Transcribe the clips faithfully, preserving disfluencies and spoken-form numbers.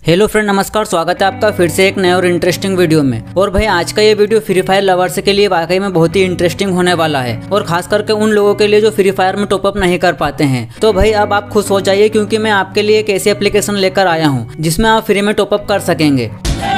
Hello friend, नमस्कार। स्वागत है आपका फिर से एक नए और इंटरेस्टिंग वीडियो में। और भाई आज का ये वीडियो फ्री फायर लवर्स के लिए वाकई में बहुत ही इंटरेस्टिंग होने वाला है, और खास करके उन लोगों के लिए जो फ्री फायर में टॉपअप नहीं कर पाते हैं। तो भाई अब आप खुश हो जाइए, क्योंकि मैं आपके लिए एक ऐसी एप्लीकेशन लेकर आया हूँ जिसमें आप फ्री में टॉपअप कर सकेंगे।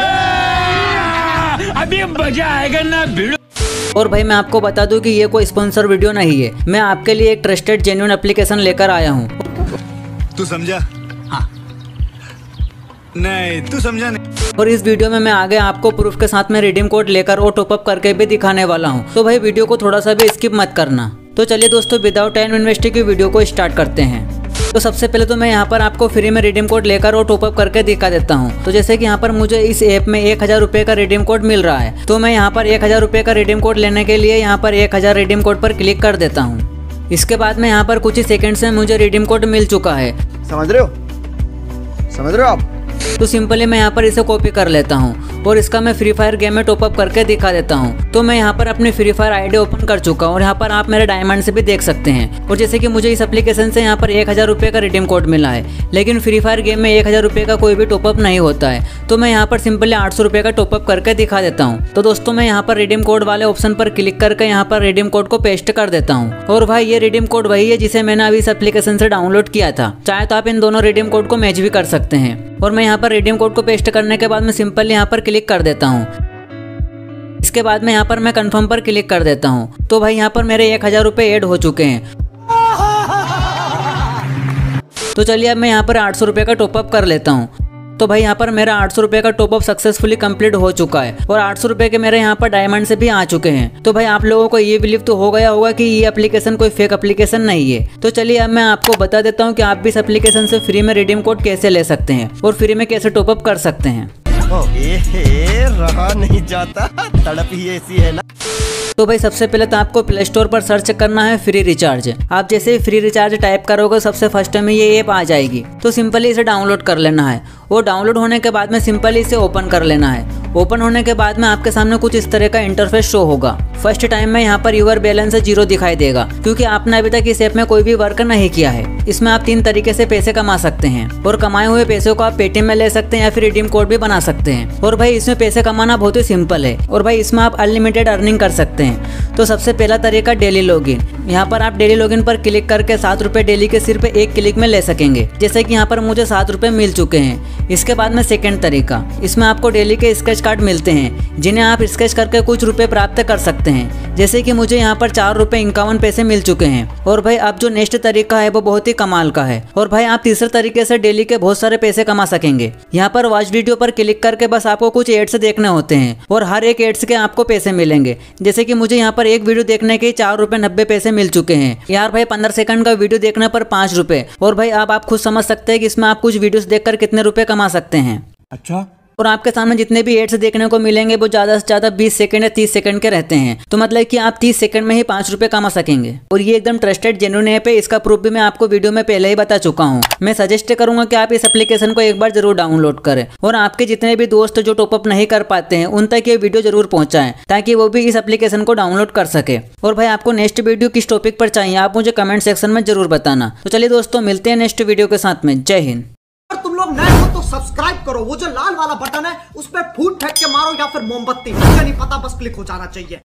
अभी मजा आएगा ना भिड़ो। और भाई मैं आपको बता दूं कि ये कोई स्पॉन्सर वीडियो नहीं है, मैं आपके लिए एक ट्रस्टेड जेन्युइन एप्लीकेशन लेकर आया हूँ। तू समझा? हाँ। नहीं, तू समझा नहीं। और इस वीडियो में मैं आगे आपको प्रूफ के साथ में रिडीम कोड लेकर और टॉपअप करके भी दिखाने वाला हूँ। तो भाई वीडियो को थोड़ा सा भी स्किप मत करना। तो चलिए दोस्तों, विदाउट टाइम इन्वेस्टिंग की वीडियो को स्टार्ट करते हैं। तो सबसे पहले तो मैं यहाँ पर आपको फ्री में रिडीम कोड लेकर और टॉपअप करके दिखा देता हूँ। तो जैसे कि यहाँ पर मुझे इस ऐप में एक हजार रुपये का रिडीम कोड मिल रहा है, तो मैं यहाँ पर एक हजार रुपये का रिडीम कोड लेने के लिए यहाँ पर एक हजार रिडीम कोड पर क्लिक कर देता हूँ। इसके बाद में यहाँ पर कुछ ही सेकंड्स में मुझे रिडीम कोड मिल चुका है। समझ रहे हो? समझ रहे हो आप? तो सिंपली मैं यहाँ पर इसे कॉपी कर लेता हूँ और इसका मैं फ्री फायर गेम में टॉपअप करके दिखा देता हूँ। तो मैं यहाँ पर अपनी फ्री फायर आईडी ओपन कर चुका हूँ और यहाँ पर आप मेरे डायमंड से भी देख सकते हैं। और जैसे कि मुझे इस एप्लीकेशन से यहाँ पर एक हजार रुपये का रिडीम कोड मिला है, लेकिन फ्री फायर गेम में एक हजार रुपये का कोई भी टॉपअप नहीं होता है। तो मैं यहाँ पर सिंपली आठ सौ रुपये का टॉपअप करके दिखा देता हूँ। तो दोस्तों मैं यहाँ पर रिडीम कोड वाले ऑप्शन पर क्लिक करके यहाँ पर रिडीम कोड को पेस्ट कर देता हूँ। और भाई ये रिडीम कोड वही है जिसे मैंने अभी इस एप्लीकेशन से डाउनलोड किया था। चाहे तो आप इन दोनों रिडीम कोड को मैच भी कर सकते हैं। और मैं यहाँ पर रिडीम कोड को पेस्ट करने के बाद मैं सिंपल यहाँ पर क्लिक कर देता हूँ। इसके बाद में यहाँ पर मैं कंफर्म पर क्लिक कर देता हूँ। तो भाई यहाँ पर मेरे एक हजार रुपये ऐड हो चुके हैं। तो चलिए अब मैं यहाँ पर आठ सौ रुपये का टॉपअप कर लेता हूँ। तो भाई यहाँ पर मेरा आठ सौ रुपये का टॉपअप सक्सेसफुली कंप्लीट हो चुका है और आठ सौ रुपये के मेरे यहाँ पर डायमंड से भी आ चुके हैं। तो भाई आप लोगों को ये बिलीव तो हो गया होगा कि ये एप्लीकेशन कोई फेक एप्लीकेशन नहीं है। तो चलिए अब मैं आपको बता देता हूँ कि आप भी इस एप्लीकेशन से फ्री में रिडीम कोड कैसे ले सकते हैं और फ्री में कैसे टॉपअप कर सकते हैं। ए, रहा नहीं जाता, तड़प ही ऐसी है ना। तो भाई सबसे पहले तो आपको प्ले स्टोर पर सर्च करना है फ्री रिचार्ज। आप जैसे ही फ्री रिचार्ज टाइप करोगे सबसे फर्स्ट में ये ऐप आ जाएगी। तो सिंपली इसे डाउनलोड कर लेना है। वो डाउनलोड होने के बाद में सिंपली इसे ओपन कर लेना है। ओपन होने के बाद में आपके सामने कुछ इस तरह का इंटरफेस शो होगा। फर्स्ट टाइम में यहाँ पर यूर बैलेंस जीरो दिखाई देगा, क्योंकि आपने अभी तक इस ऐप में कोई भी वर्क नहीं किया है। इसमें आप तीन तरीके से पैसे कमा सकते हैं, और कमाए हुए पैसों को आप पेटीएम में ले सकते हैं या फिर रिडीम कोड भी बना सकते हैं। और भाई इसमें पैसे कमाना बहुत ही सिंपल है, और भाई इसमें आप अनलिमिटेड अर्निंग कर सकते हैं। तो सबसे पहला तरीका डेली लॉगिन। यहाँ पर आप डेली लॉगिन पर क्लिक करके सात रुपए डेली के सिर्फ एक क्लिक में ले सकेंगे, जैसे कि यहाँ पर मुझे सात रुपए मिल चुके हैं। इसके बाद में सेकंड तरीका, इसमें आपको डेली के स्केच कार्ड मिलते हैं, जिन्हें आप स्केच करके कुछ रुपए प्राप्त कर सकते हैं, जैसे कि मुझे यहाँ पर चार रुपए इक्यावन पैसे मिल चुके हैं। और भाई अब जो नेक्स्ट तरीका है वो बहुत ही कमाल का है। और भाई आप तीसरे तरीके से डेली के बहुत सारे पैसे कमा सकेंगे। यहाँ पर वॉच वीडियो पर क्लिक करके बस आपको कुछ एड्स देखने होते हैं, और हर एक एड्स के आपको पैसे मिलेंगे। जैसे कि मुझे यहाँ पर एक वीडियो देखने के चार रुपए नब्बे पैसे मिल चुके हैं यार। भाई पंद्रह सेकंड का वीडियो देखने पर पाँच रुपए। और भाई अब आप खुद समझ सकते हैं कि इसमें आप कुछ वीडियोस देखकर कितने रुपए कमा सकते हैं। अच्छा। और आपके सामने जितने भी एड्स देखने को मिलेंगे वो ज्यादा से ज्यादा बीस सेकंड या तीस सेकंड के रहते हैं। तो मतलब कि आप तीस सेकंड में ही पाँच रुपए कमा सकेंगे। और ये एकदम ट्रस्टेड जेन्युइन ऐप है। इसका प्रूफ भी मैं आपको वीडियो में पहले ही बता चुका हूँ। मैं सजेस्ट करूंगा कि आप इस एप्लीकेशन को एक बार जरूर डाउनलोड करें, और आपके जितने भी दोस्त जो टॉपअप नहीं कर पाते हैं उन तक ये वीडियो जरूर पहुंचाएं, ताकि वो भी इस एप्लीकेशन को डाउनलोड कर सके। और भाई आपको नेक्स्ट वीडियो किस टॉपिक पर चाहिए आप मुझे कमेंट सेक्शन में जरूर बताना। तो चलिए दोस्तों, मिलते हैं नेक्स्ट वीडियो के साथ में। जय हिंद। अगर तुम लोग नए हो तो सब्सक्राइब करो, वो जो लाल वाला बटन है उस पर फूट फेंक के मारो या फिर मोमबत्ती, मुझे नहीं पता, बस क्लिक हो जाना चाहिए।